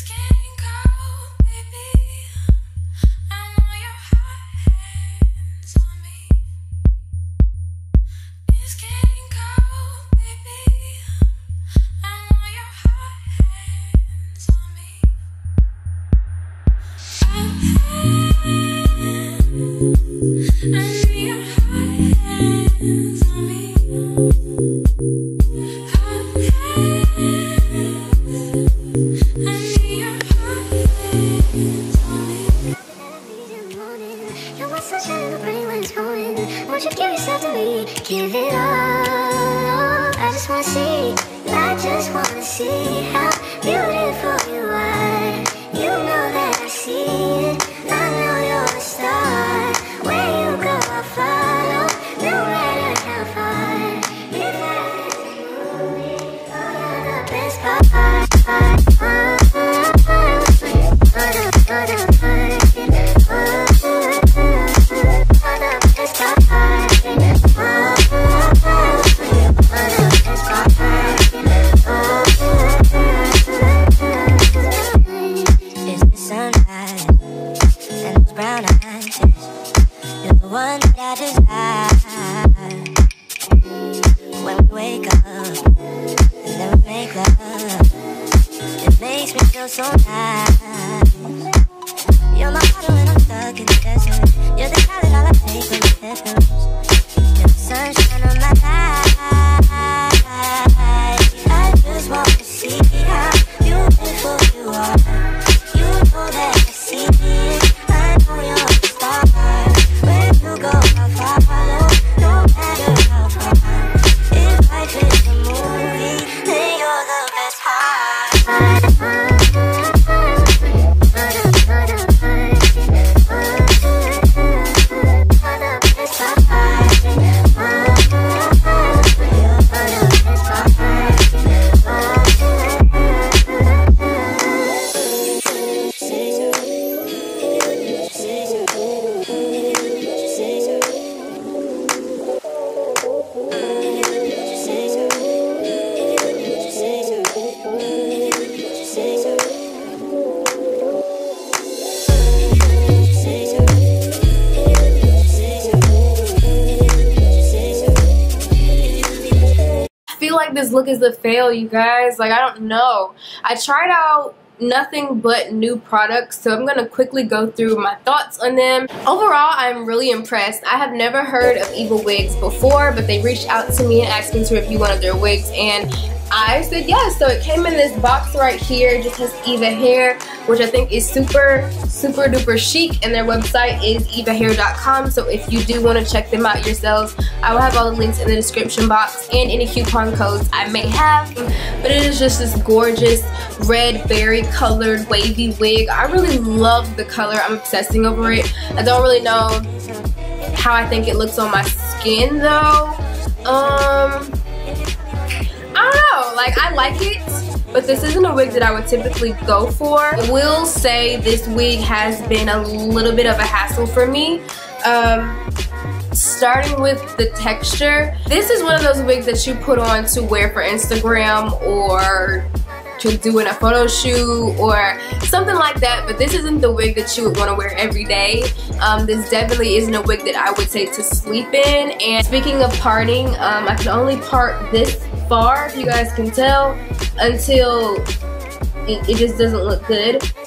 Won't you give yourself to me? Give it all. I just wanna see. I just wanna see how beautiful you are. You know that I see it. I know you're a star. Where you go, I'll follow. No matter how far. If I is a movie, oh, you're the best part. So nice. You're my water when I'm stuck in the desert. You're the color all I take when the heavens. You're the sunshine on my life. I just want to see how beautiful you are. You know that I see it. I know you're a star. Where you go, I'll follow. No matter how far. If life is a movie, then you're the best part. Like this look is a fail, you guys. Like, I don't know. I tried out nothing but new products, so I'm gonna quickly go through my thoughts on them. Overall, I'm really impressed. I have never heard of Eva wigs before, but they reached out to me and asked me to review one of their wigs, and I said yes. So it came in this box right here. It just has Eva hair, which I think is super duper chic, and their website is evahair.com. so if you do want to check them out yourselves, I will have all the links in the description box and any coupon codes I may have. But it is just this gorgeous red berry colored wavy wig. I really love the color. I'm obsessing over it. I don't really know how I think it looks on my skin though. I don't know, like, I like it, but this isn't a wig that I would typically go for. I will say this wig has been a little bit of a hassle for me. Starting with the texture. This is one of those wigs that you put on to wear for Instagram or to do in a photo shoot or something like that, but this isn't the wig that you would want to wear every day. This definitely isn't a wig that I would say to sleep in. And speaking of parting, I can only part this far, if you guys can tell, until it just doesn't look good.